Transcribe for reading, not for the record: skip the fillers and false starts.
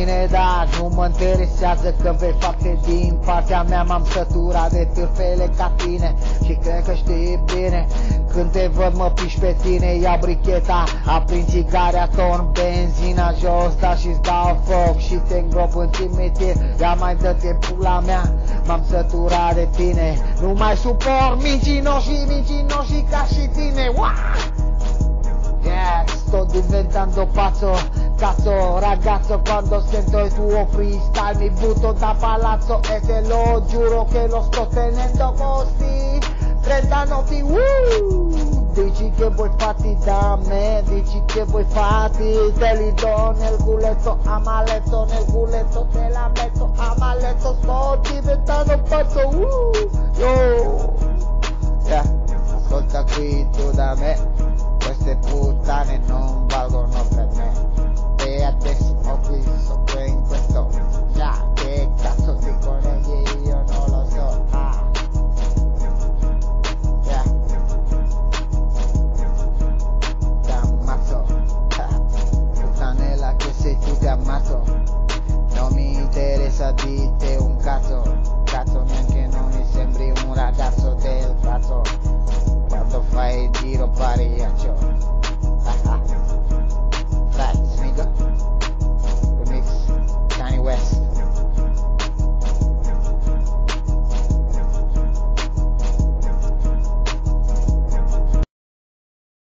tine, dar nu mă interesează că vei face din partea mea. M-am săturat de târfele ca tine și cred că știi bine. Când te văd mă piși pe tine, iau bricheta, aprind țigarea, torn benzina jos, da și-ți dau foc și te îngrop în cimitir. Ia mai dă-te pula mea, m-am săturat de tine. Nu mai suport mincinoși ca și tine. Yeah, sto diventando pazzo, cazzo ragazzo, quando sento il tuo freestyle mi butto da palazzo e te lo giuro che lo sto tenendo così. 30 notti, dici che vuoi fatti da me, dici che vuoi fatti, te li do nel culetto, a maletto, nel culetto te la metto, a maletto, sto diventando pazzo, yo. Yeah, ascolta qui tu da me.